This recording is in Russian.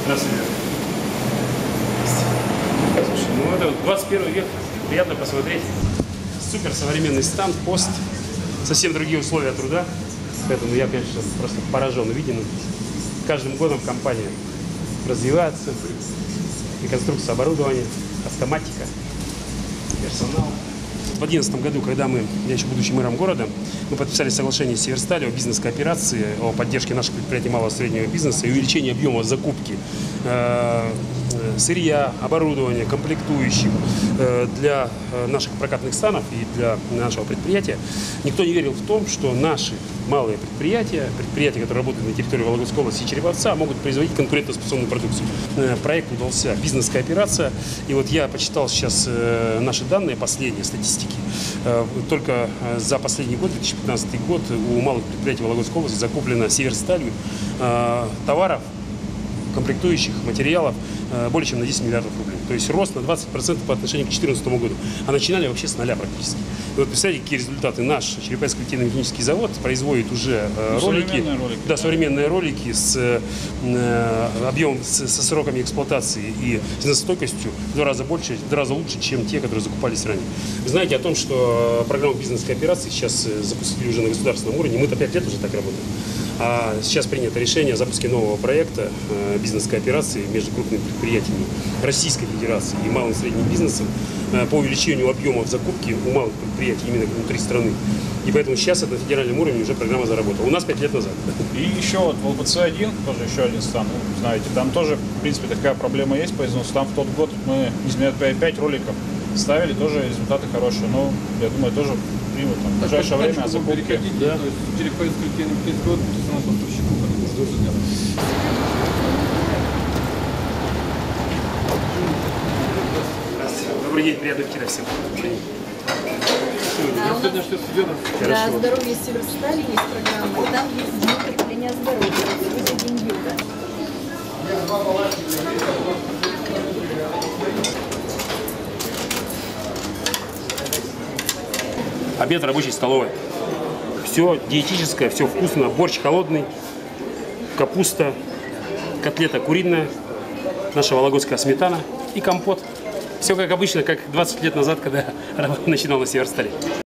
на свет. Слушай, ну это 21 век, приятно посмотреть. Супер современный станд, пост, совсем другие условия труда. Поэтому я, конечно, просто поражен увиденным. Каждым годом компания развивается. Реконструкция оборудования, автоматика, персонал. В 2011 году, когда я еще будучи мэром города, мы подписали соглашение с Северсталью о бизнес-кооперации, о поддержке наших предприятий малого и среднего бизнеса и увеличении объема закупки сырья, оборудования, комплектующих для наших прокатных станов и для нашего предприятия. Никто не верил в том, что наши малые предприятия, которые работают на территории Вологодской области и Череповца, могут производить конкурентоспособную продукцию. Проект удался, бизнес-кооперация. И вот я почитал сейчас наши данные, последние статистики. Только за последний год, 2015 год, у малых предприятий Вологодской области закуплено Северсталью товаров, комплектующих, материалов более чем на 10 миллиардов рублей. То есть рост на 20% по отношению к 2014 году. А начинали вообще с нуля практически. И вот представляете, какие результаты. Наш Череповецкий коллективно-механический завод производит уже современные ролики с объемом, со сроками эксплуатации и износостойкостью в 2 раза больше, в 2 раза лучше, чем те, которые закупались ранее. Вы знаете о том, что программу бизнес-кооперации сейчас запустили уже на государственном уровне. Мы-то 5 лет уже так работаем. А сейчас принято решение о запуске нового проекта бизнес-кооперации между крупными предприятиями Российской Федерации и малым и средним бизнесом по увеличению объемов закупки у малых предприятий именно внутри страны. И поэтому сейчас это на федеральном уровне уже программа заработала. У нас 5 лет назад. И еще вот в ЛБЦ-1, тоже еще один стан, знаете, там тоже, в принципе, такая проблема есть по износу. Там в тот год мы, не знаю, 5 роликов ставили, тоже результаты хорошие. Но я думаю, тоже примут там, в ближайшее время закупки. Да. Добрый день, приятного вечера всем. Да, здоровье Северстали есть программа, и там есть дни укрепления здоровья, сегодня день йога. Обед в рабочей столовой. Все диетическое, все вкусно. Борщ холодный, капуста, котлета куриная, наша вологодская сметана и компот. Все как обычно, как 20 лет назад, когда начинал на Северстале.